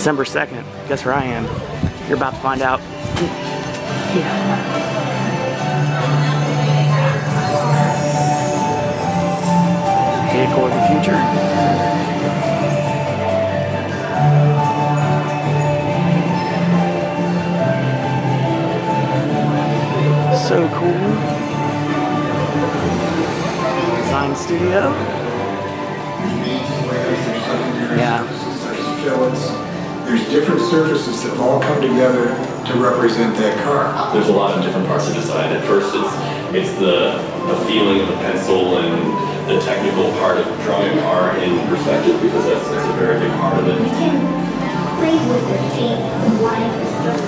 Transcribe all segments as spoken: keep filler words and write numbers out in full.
December second. Guess where I am? You're about to find out. Vehicle of the future. So cool. Design studio. Yeah. There's different surfaces that all come together to represent that car. There's a lot of different parts of design. At first, it's it's the the feeling of the pencil and the technical part of drawing a car in perspective, because that's, that's a very big part of it. You can play with the shape of life.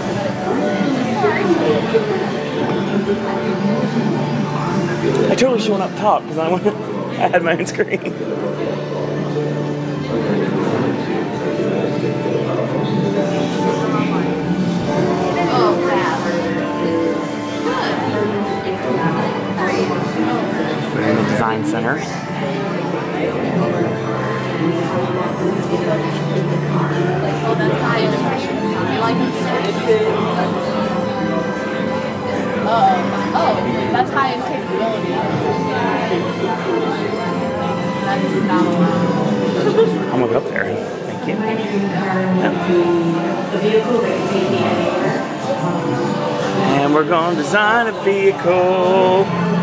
I totally should went up top because I, I had my own screen. We're in the design center. Oh, that's high end. You like it? Oh, oh, that's high end capability. That's not allowed. I'm gonna go up there. Thank you. A vehicle that can take me anywhere. And we're gonna design a vehicle.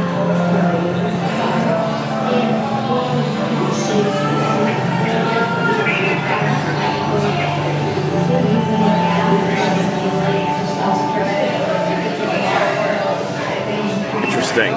Interesting.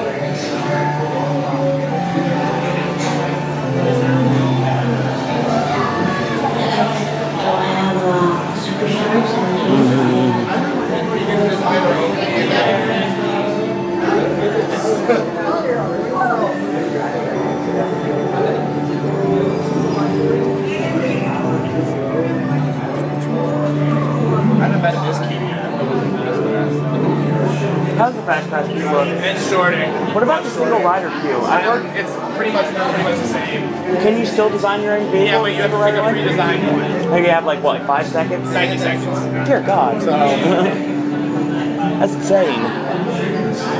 How's the fast pass queue look? It's shorter. What about the single rider queue? I've heard, It's pretty much pretty much the same. can you still design your own vehicle? Yeah, but you have to pick a pre-designed one. Maybe you have like what, like five seconds? ninety seconds. Dear God. So That's insane.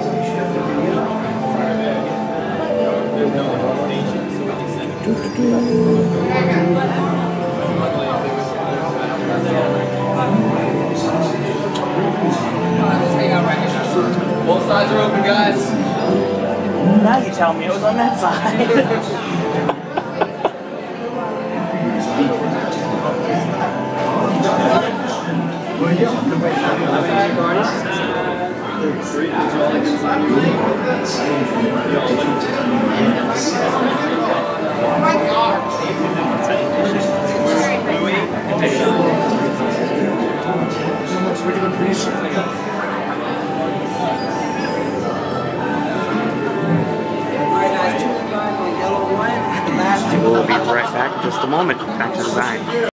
both sides are open, guys. Now you tell me it was on that side. Oh my God. We'll be right back in just a moment. Back to design.